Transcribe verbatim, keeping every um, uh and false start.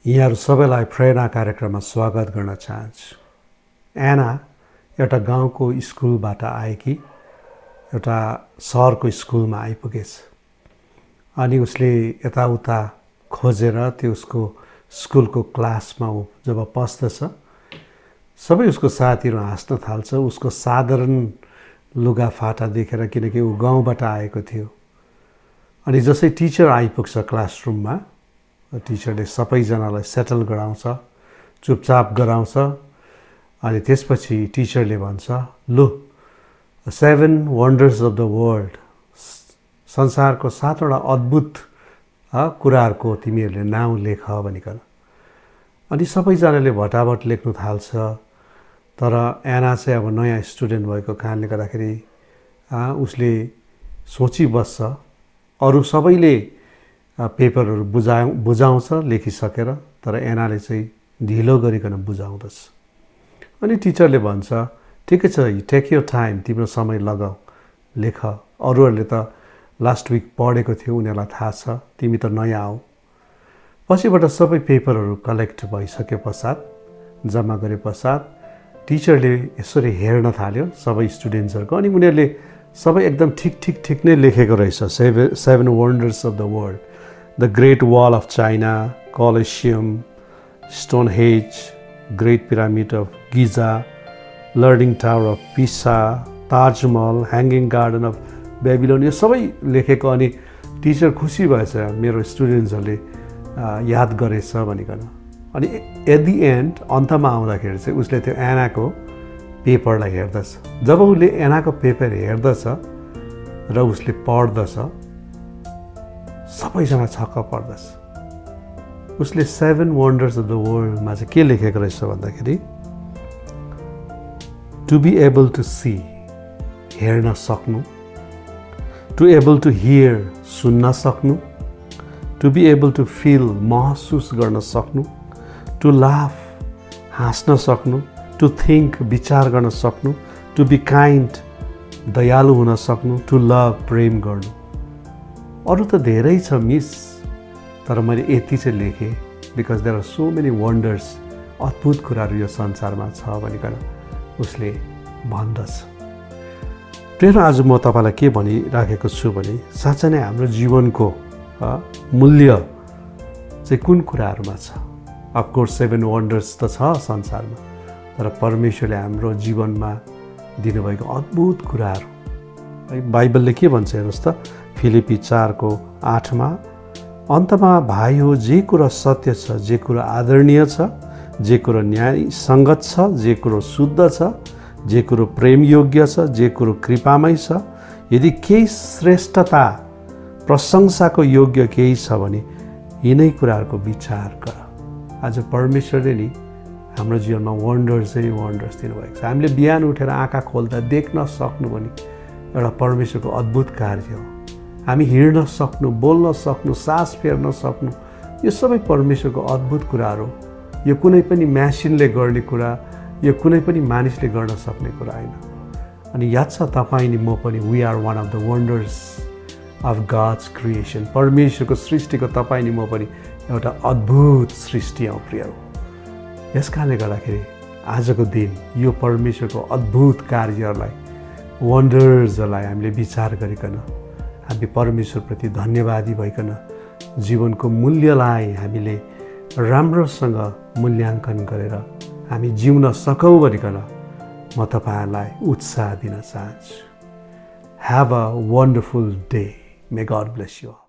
यहाँहरु सबैलाई प्रेरणा कार्यक्रममा स्वागत गर्न चाहन्छु। एना एउटा गाउँको स्कुलबाट आएकी एउटा सहरको स्कुलमा आइपुगेछ। अनि उसले यताउता खोजेर त्यो उसको स्कुलको क्लासमा ऊ जब पस्दछ, सबै उसको साथीहरू हाँस्न थाल्छ उसको साधारण लुगाफाटा देखेर, किनकि ऊ गाउँबाट आएको थियो। अनि जसै टिचर आइपुग्छ क्लासरुममा, टिचरले सबैजनालाई सेटल गराउँछ, चुपचाप गराउँछ। अनि त्यसपछि टिचरले भन्छ, लु seven wonders of the world, संसारको सातवटा अद्भुत कुराहरूको तिमीहरूले नाउँ लेख भनिकन। अनि सबैजनाले भटाभट लेख्नु थाल्छ। तर एना चाहिँ अब नयाँ स्टुडेन्ट भएको कारणले गर्दाखेरि उसले सोचिबस्छ। अरू सबैले पेपरहरू बुझा बुझाउँछ लेखिसकेर, तर एनाले चाहिँ ढिलो गरिकन बुझाउँदछ। अनि टिचरले भन्छ, ठिकै छ, टेक योर टाइम, तिम्रो समय लगाऊ, लेख। अरूहरूले त लास्ट विक पढेको थियो, उनीहरूलाई थाहा छ, तिमी त नयाँ आऊ। पछिबाट सबै पेपरहरू कलेक्ट भइसके पश्चात, जम्मा गरे पश्चात टिचरले यसरी हेर्न थाल्यो सबै स्टुडेन्ट्सहरूको। अनि उनीहरूले सबै एकदम ठिक ठिक ठिक नै लेखेको रहेछ। Seven seven wonders of the world, the great wall of China, Colosseum, Stonehenge, great pyramid of Giza, leaning tower of Pisa, Taj Mahal, hanging garden of Babylon, यो सबै लेखेको। अनि टिचर खुसी भएछ मेरो स्टुडेन्ट्सहरूले याद गरेछ भनिकन। अनि एट दि एन्ड, अन्तमा आउँदाखेरि चाहिँ उसले त्यो एनाको पेपरलाई हेर्दछ। जब उसले एनाको पेपर हेर्दछ र उसले पढ्दछ, सबैजना छक्क पर्दछ। उसले सेभेन वन्डर्स अफ द वर्ल्डमा चाहिँ के लेखेको रहेछ भन्दाखेरि, to be able to see, हेर्न सक्नु, टु एबल टु हियर, सुन्न सक्नु, to be able to feel, महसुस गर्न सक्नु, टु लाफ, हाँस्न सक्नु, टु थिङ्क, विचार गर्न सक्नु, टु बी काइन्ड, दयालु हुन सक्नु, टु लभ, प्रेम गर्नु। अरू त धेरै छ मिस, तर मैले यति चाहिँ लेखेँ because there are so many wonders, अद्भुत कुराहरू यो संसारमा छ भनिकन उसले भन्दछ। प्रेरणा, आज म तपाईँलाई के भनिराखेको छु भने, साँच्चै नै हाम्रो जीवनको मूल्य चाहिँ कुन कुराहरूमा छ। अफकोर्स सेभेन वन्डर्स त छ संसारमा, तर परमेश्वरले हाम्रो जीवनमा दिनुभएको अद्भुत कुराहरू है। बाइबलले के भन्छ हेर्नुहोस् त, फिलिपी चारको आठमा, अन्तमा भाइ हो, जे कुरा सत्य छ, जे कुरा आदरणीय छ, जे कुरो न्याय सङ्गत छ, जे कुरो शुद्ध छ, जे कुरो प्रेमयोग्य छ, जे कुरो कृपामय छ, यदि केही श्रेष्ठता प्रशंसाको योग्य केही छ भने यिनै कुराहरूको विचार गर। आज परमेश्वरले नि हाम्रो जीवनमा वन्डर्सै वन्डर्स दिनुभएको छ। हामीले बिहान उठेर आँखा खोल्दा देख्न सक्नु भने एउटा परमेश्वरको अद्भुत कार्य हो। हामी हिँड्न सक्नु, बोल्न सक्नु, सास फेर्न सक्नु, यो सबै परमेश्वरको अद्भुत कुराहरू। यो कुनै पनि मेसिनले गर्ने कुरा, यो कुनै पनि मानिसले गर्न सक्ने कुरा होइन। अनि याद छ तपाईँ नि म पनि, we are one of the wonders of God's creation. परमेश्वरको सृष्टिको तपाईँ नि म पनि एउटा अद्भुत सृष्टि हौ प्रियहरू। यस कारणले गर्दाखेरि आजको दिन यो परमेश्वरको अद्भुत कार्यहरूलाई, वन्डर्सहरूलाई हामीले विचार गरिकन हामी परमेश्वरप्रति धन्यवादी भइकन जीवनको मूल्यलाई हामीले राम्रोसँग मूल्याङ्कन गरेर हामी जिउन सकौँ भनिकन म तपाईँहरूलाई उत्साह दिन चाहन्छु। Have a wonderful day. May God bless you.